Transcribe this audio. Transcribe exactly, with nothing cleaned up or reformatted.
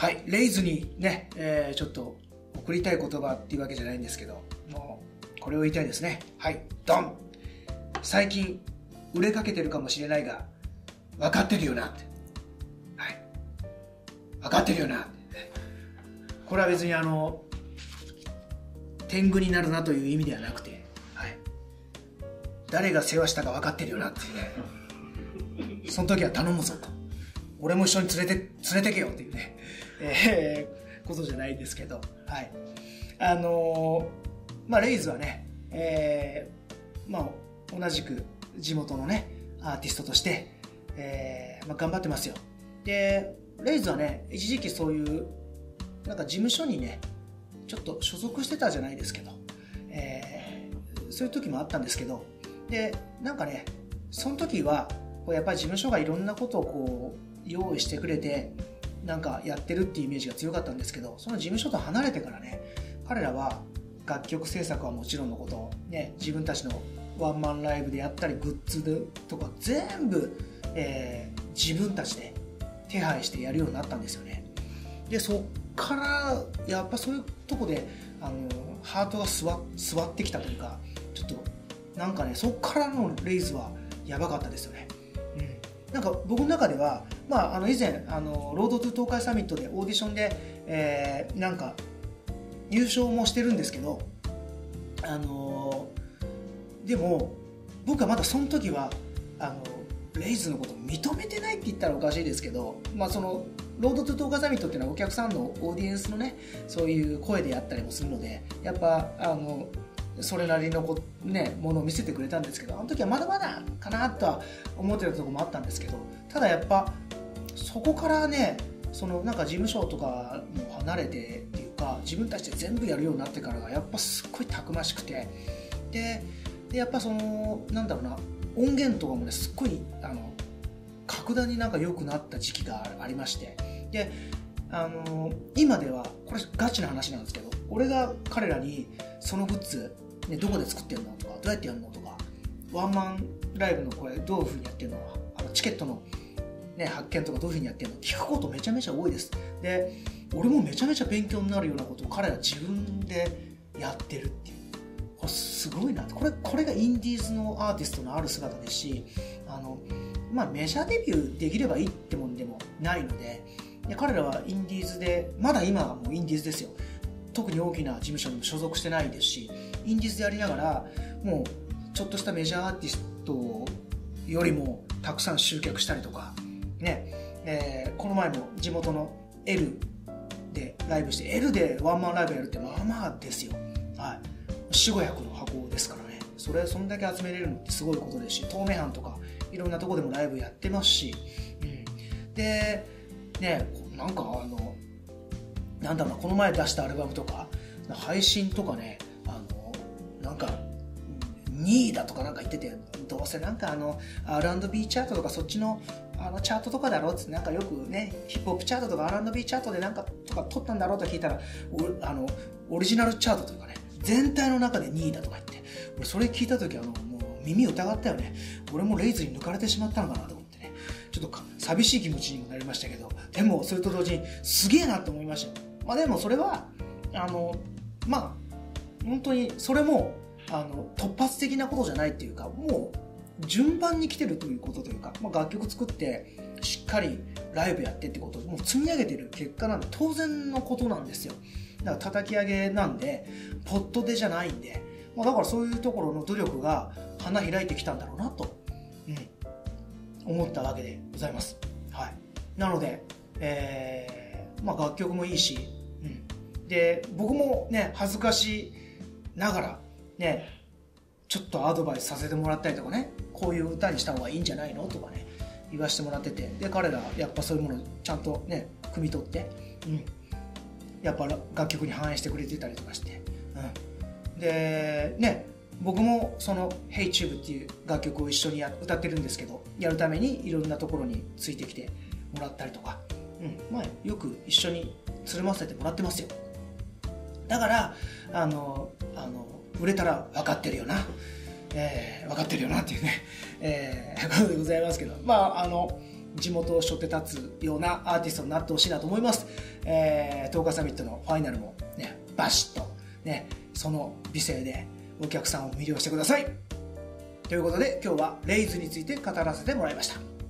はい、レイズにね、えー、ちょっと送りたい言葉っていうわけじゃないんですけど、もうこれを言いたいですね。はい、ドン。最近売れかけてるかもしれないが分かってるよなって、はい、分かってるよなって。これは別にあの天狗になるなという意味ではなくて、はい、誰が世話したか分かってるよなっていうね、その時は頼むぞと、俺も一緒に連れて連れてけよっていうね、えー、ことじゃないですけど、はい、あのー、まあレイズはね、えー、まあ同じく地元のねアーティストとして、えーまあ、頑張ってますよ。でレイズはね一時期そういうなんか事務所にねちょっと所属してたじゃないですけど、えー、そういう時もあったんですけど、でなんかねその時はこうやっぱり事務所がいろんなことをこう用意してくれてなんかやってるっていうイメージが強かったんですけど、その事務所と離れてからね彼らは楽曲制作はもちろんのこと、ね、自分たちのワンマンライブでやったりグッズでとか全部、えー、自分たちで手配してやるようになったんですよね。でそっからやっぱそういうとこであのハートが座座ってきたというか、ちょっとなんかねそっからのレイズはやばかったですよね。うん、なんか僕の中では、まあ、あの以前あのロードトゥ東海サミットでオーディションで、えー、なんか優勝もしてるんですけど、あのでも僕はまだその時はあのレイズのことを認めてないって言ったらおかしいですけど、まあ、そのロードトゥ東海サミットっていうのはお客さんのオーディエンスのねそういう声でやったりもするので、やっぱあのそれなりのこ、ね、ものを見せてくれたんですけど、あの時はまだまだかなとは思ってたところもあったんですけど、ただやっぱそこからねそのなんか事務所とかも離れてっていうか自分たちで全部やるようになってからがやっぱすっごいたくましくて、ででやっぱそのなんだろうな音源とかもねすっごいあの格段になんか良くなった時期がありまして、であの今ではこれガチな話なんですけど、俺が彼らにそのグッズ、ね、どこで作ってんのとかどうやってやるのとかワンマンライブのこれどういう風にやってんの、あのチケットの、ね、発見とかどういう風にやってんの聞くことめちゃめちゃ多いです。で俺もめちゃめちゃ勉強になるようなことを彼ら自分でやってるっていう、これすごいな。これこれがインディーズのアーティストのある姿ですし、あの、まあ、メジャーデビューできればいいってもんでもないので、で彼らはインディーズでまだ今はもうインディーズですよ。特に大きな事務所にも所属してないですし、インディーズでやりながらもうちょっとしたメジャーアーティストよりもたくさん集客したりとかね、えー、この前も地元の L でライブして L でワンマンライブやるってまあまあですよ。はい、よん、ごひゃくの箱ですからね。それそんだけ集めれるのってすごいことですし、東名阪とかいろんなとこでもライブやってますし、うん、でね、なんかあのなんだろうな、この前出したアルバムとか配信とかね、あのなんかにいだとかなんか言ってて、どうせなんかあの アールアンドビー チャートとかそっちのあのチャートとかだろうって、なんかよくねヒップホップチャートとか アールアンドビー チャートでなんかとか取ったんだろうと聞いたら、おあのオリジナルチャートというかね全体の中でにいだとか言って、俺それ聞いた時あのもう耳疑ったよね。俺もレイズに抜かれてしまったのかなと思ってね、ちょっと寂しい気持ちにもなりましたけど、でもそれと同時にすげえなと思いましたよ。まあでもそれはあのまあ本当にそれもあの突発的なことじゃないっていうか、もう順番に来てるということというか、まあ、楽曲作ってしっかりライブやってってことをもう積み上げてる結果なんで当然のことなんですよ。だから叩き上げなんでポットでじゃないんで、まあ、だからそういうところの努力が花開いてきたんだろうなと、うん、思ったわけでございます。はい、なので、えーまあ、楽曲もいいし、うん、で僕もね恥ずかしながらねちょっとアドバイスさせてもらったりとかね、こういう歌にした方がいいんじゃないのとかね言わせてもらってて、で彼らやっぱそういうものをちゃんとね汲み取って、うん、やっぱ楽曲に反映してくれてたりとかして、うん、でね僕もその HeyTube っていう楽曲を一緒にや歌ってるんですけど、やるためにいろんなところについてきてもらったりとか、うん、まあよく一緒につるませてもらってますよ。だからあのあの売れたら分かってるよな、えー、分かってるよなっていうね、えー、ことでございますけど、まああの地元を背負って立つようなアーティストになってほしいなと思います。 えー、トーカーサミットのファイナルもね、バシッとね、その美声でお客さんを魅了してください。ということで今日はレイズについて語らせてもらいました。